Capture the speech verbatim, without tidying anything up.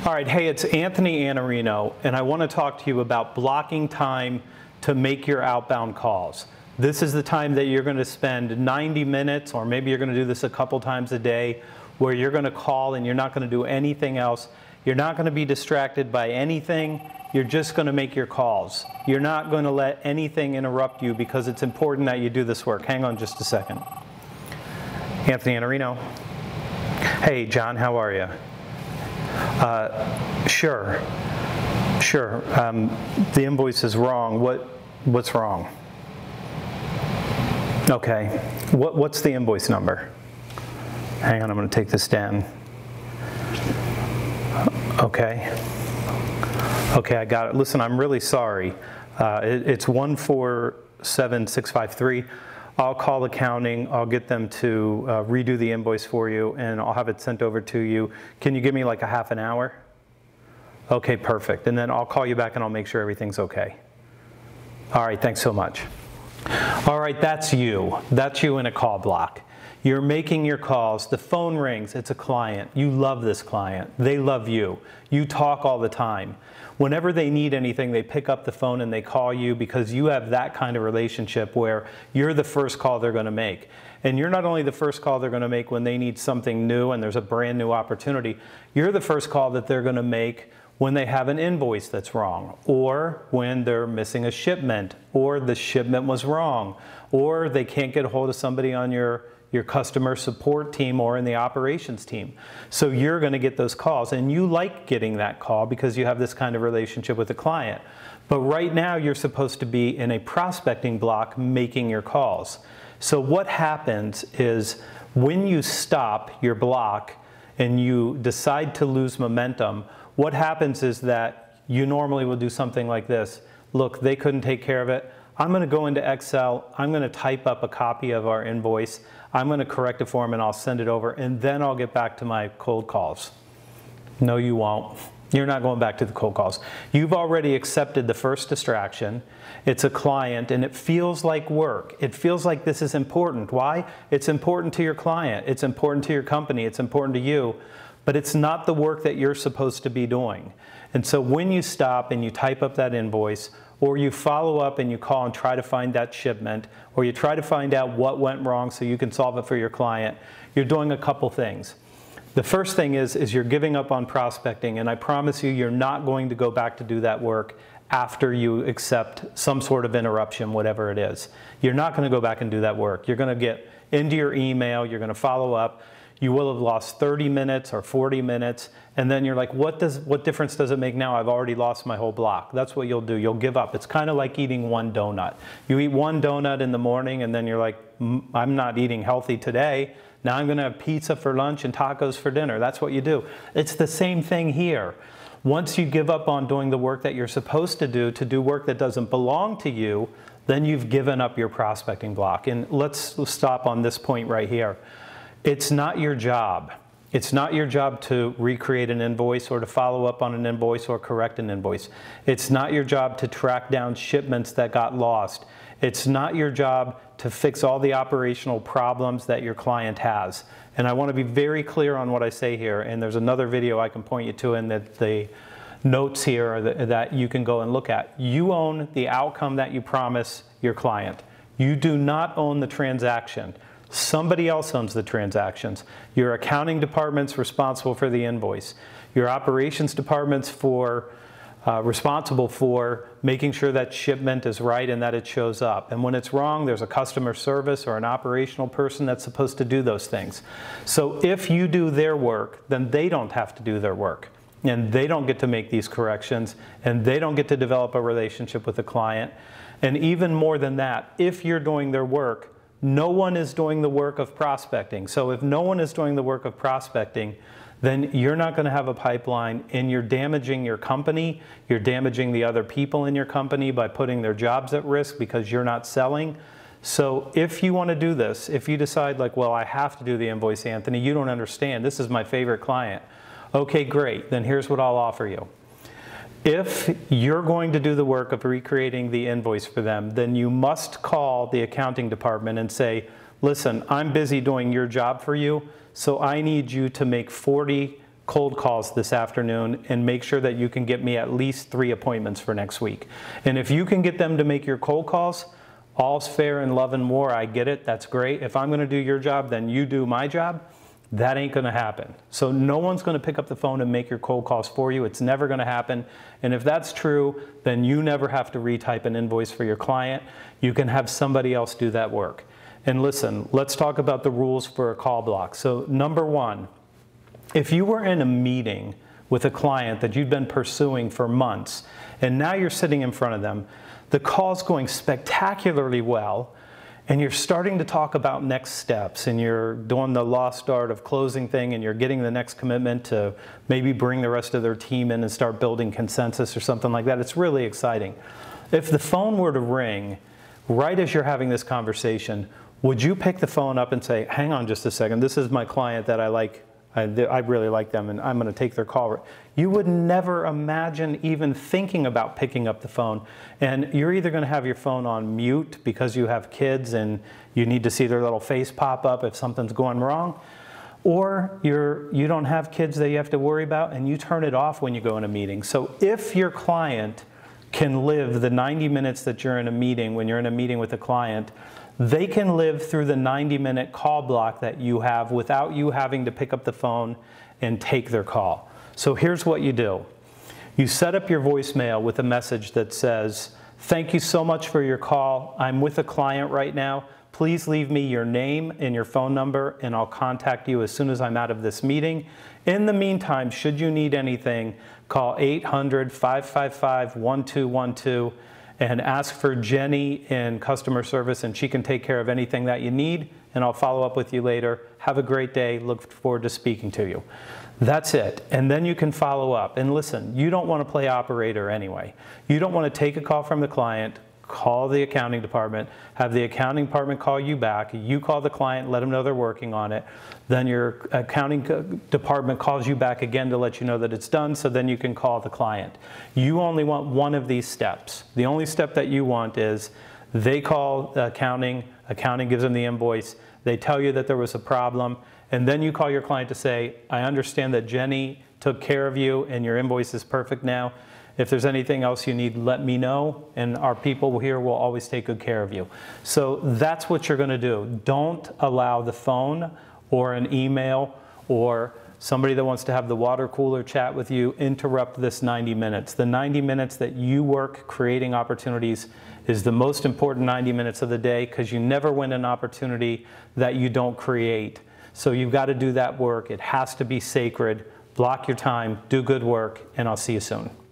All right, hey, it's Anthony Iannarino, and I want to talk to you about blocking time to make your outbound calls. This is the time that you're going to spend ninety minutes, or maybe you're going to do this a couple times a day, where you're going to call and you're not going to do anything else. You're not going to be distracted by anything. You're just going to make your calls. You're not going to let anything interrupt you because it's important that you do this work. Hang on just a second. Anthony Iannarino. Hey, John, how are you? Uh, sure, sure. Um, the invoice is wrong. What, what's wrong? Okay. What, what's the invoice number? Hang on, I'm going to take this down. Okay. Okay, I got it. Listen, I'm really sorry. Uh, it, it's one four seven six five three. I'll call accounting, I'll get them to uh, redo the invoice for you, and I'll have it sent over to you. Can you give me like a half an hour? Okay, perfect. And then I'll call you back and I'll make sure everything's okay. All right, thanks so much. All right, that's you. That's you in a call block. You're making your calls, the phone rings, it's a client. You love this client, they love you. You talk all the time. Whenever they need anything, they pick up the phone and they call you because you have that kind of relationship where you're the first call they're going to make. And you're not only the first call they're going to make when they need something new and there's a brand new opportunity, you're the first call that they're going to make when they have an invoice that's wrong, or when they're missing a shipment, or the shipment was wrong, or they can't get a hold of somebody on your your customer support team or in the operations team. So you're going to get those calls, and you like getting that call because you have this kind of relationship with the client. But right now you're supposed to be in a prospecting block making your calls. So what happens is when you stop your block and you decide to lose momentum, what happens is that you normally will do something like this. Look, they couldn't take care of it. I'm going to go into Excel, I'm going to type up a copy of our invoice, I'm going to correct it for them and I'll send it over, and then I'll get back to my cold calls. No, you won't. You're not going back to the cold calls. You've already accepted the first distraction. It's a client and it feels like work. It feels like this is important. Why? It's important to your client. It's important to your company. It's important to you. But it's not the work that you're supposed to be doing. And so when you stop and you type up that invoice, or you follow up and you call and try to find that shipment, or you try to find out what went wrong so you can solve it for your client, you're doing a couple things. The first thing is, is you're giving up on prospecting, and I promise you, you're not going to go back to do that work after you accept some sort of interruption, whatever it is. You're not going to go back and do that work. You're going to get into your email, you're going to follow up. You will have lost thirty minutes or forty minutes, and then you're like, what does what difference does it make now? I've already lost my whole block. That's what you'll do. You'll give up. It's kind of like eating one donut. You eat one donut in the morning, and then you're like, I'm not eating healthy today. Now I'm going to have pizza for lunch and tacos for dinner. That's what you do. It's the same thing here. Once you give up on doing the work that you're supposed to do, to do work that doesn't belong to you, then you've given up your prospecting block. And let's stop on this point right here. It's not your job. It's not your job to recreate an invoice or to follow up on an invoice or correct an invoice. It's not your job to track down shipments that got lost. It's not your job to fix all the operational problems that your client has. And I want to be very clear on what I say here, and there's another video I can point you to in the, the notes here that, that you can go and look at. You own the outcome that you promise your client. You do not own the transaction. Somebody else owns the transactions. Your accounting department's responsible for the invoice. Your operations department's for, uh, responsible for making sure that shipment is right and that it shows up. And when it's wrong, there's a customer service or an operational person that's supposed to do those things. So if you do their work, then they don't have to do their work. And they don't get to make these corrections, and they don't get to develop a relationship with the client. And even more than that, if you're doing their work, no one is doing the work of prospecting. So if no one is doing the work of prospecting, then you're not going to have a pipeline, and you're damaging your company. You're damaging the other people in your company by putting their jobs at risk because you're not selling. So if you want to do this, if you decide like, well, I have to do the invoice, Anthony, you don't understand. This is my favorite client. Okay, great. Then here's what I'll offer you. If you're going to do the work of recreating the invoice for them, then you must call the accounting department and say, listen, I'm busy doing your job for you, so I need you to make forty cold calls this afternoon and make sure that you can get me at least three appointments for next week. And if you can get them to make your cold calls, all's fair in love and war. I get it. That's great. If I'm going to do your job, then you do my job. That ain't going to happen. So no one's going to pick up the phone and make your cold calls for you. It's never going to happen. And if that's true, then you never have to retype an invoice for your client. You can have somebody else do that work. And listen, let's talk about the rules for a call block. So number one, if you were in a meeting with a client that you've been pursuing for months, and now you're sitting in front of them, the call's going spectacularly well, and you're starting to talk about next steps, and you're doing the lost art of closing thing, and you're getting the next commitment to maybe bring the rest of their team in and start building consensus or something like that. It's really exciting. If the phone were to ring right as you're having this conversation, would you pick the phone up and say, hang on just a second, this is my client that I like, I, I really like them, and I'm going to take their call. You would never imagine even thinking about picking up the phone. And you're either going to have your phone on mute because you have kids and you need to see their little face pop up if something's going wrong, or you're, you don't have kids that you have to worry about and you turn it off when you go in a meeting. So if your client can live the ninety minutes that you're in a meeting, when you're in a meeting with a client, they can live through the ninety minute call block that you have without you having to pick up the phone and take their call. So here's what you do. You set up your voicemail with a message that says, thank you so much for your call. I'm with a client right now. Please leave me your name and your phone number, and I'll contact you as soon as I'm out of this meeting. In the meantime, should you need anything, call eight hundred, five five five, one two one two and ask for Jenny in customer service, and she can take care of anything that you need, and I'll follow up with you later. Have a great day. Look forward to speaking to you. That's it. And then you can follow up. And listen, you don't want to play operator anyway. You don't want to take a call from the client, call the accounting department, have the accounting department call you back, you call the client, let them know they're working on it, then your accounting department calls you back again to let you know that it's done, so then you can call the client. You only want one of these steps. The only step that you want is they call accounting, accounting gives them the invoice, they tell you that there was a problem, and then you call your client to say, I understand that Jenny took care of you and your invoice is perfect now. If there's anything else you need, let me know, and our people here will always take good care of you. So that's what you're going to do. Don't allow the phone or an email or somebody that wants to have the water cooler chat with you interrupt this ninety minutes. The ninety minutes that you work creating opportunities is the most important ninety minutes of the day, because you never win an opportunity that you don't create. So you've got to do that work. It has to be sacred. Block your time, do good work, and I'll see you soon.